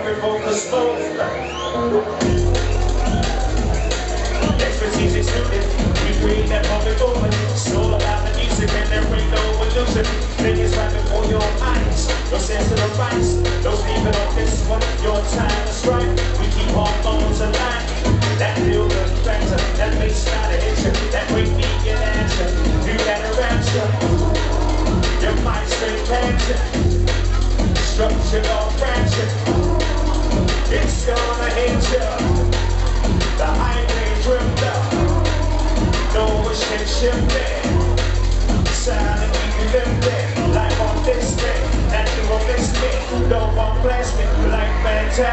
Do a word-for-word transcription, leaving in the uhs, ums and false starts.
every vocal's move. Expertise exuded, we create that public movement. It's all about the music and there ain't no illusion. Niggas right before your eyes, no sense to the rights. Those leaving on this one, your time is right. We keep our phones alive. That feel the factor, that makes not a hit you. That break me in action, you got a rapture. Your mind straight passion, structured or fractured. It's gonna hit you. The highway drifter, no wishing shifting. Silent, we live there. Life on this day, that you will miss me. Don't want play.